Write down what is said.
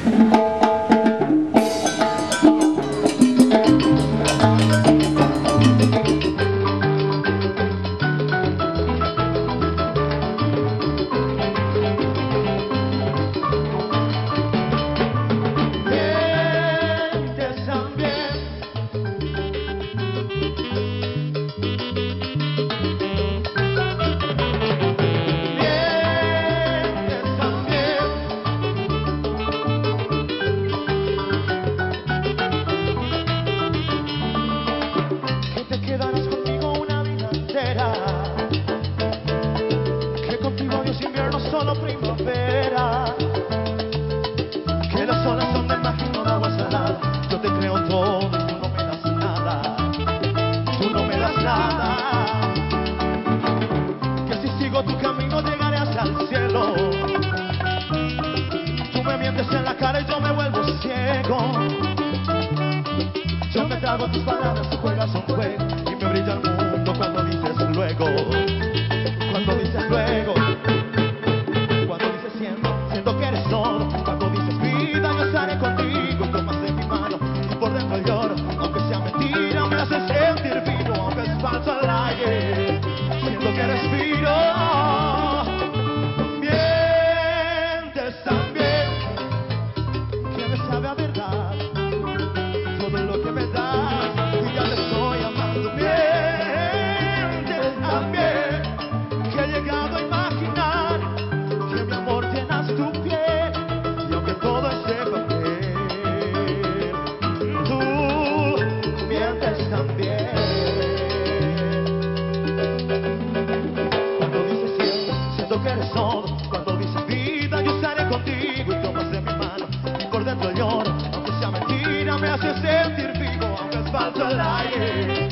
Que contigo Dios invierno solo primavera, que las olas son del mágico de agua salada. Yo te creo todo y tú no me das nada, tú no me das nada. Que si sigo tu camino llegaré hacia el cielo. Tú me mientes en la cara y yo me vuelvo ciego. Yo me trago tus palabras, tú juegas un juego y me brilla el mundo cuando dices luego. Cuando dices luego, cuando dices siento que eres todo. Cuando dices vida, yo estaré contigo. Tomas de mi mano y por dentro lloro. Aunque sea mentira, me hace sentir vivo. Aunque es falso el aire, siento que respiro. Mientes también, que me sabe a verdad todo lo que me das y ya te estoy amando. Mientes también, que he llegado a imaginar que mi amor llenas tu piel, y aunque todo es de papel, tú mientes también. Cuando dices siento que eres todo. Cuando dices vida, yo estaré contigo y tomas de mi mano y por dentro lloro. Aunque sea mentira, me hace sentir vivo. Aunque es falso el aire,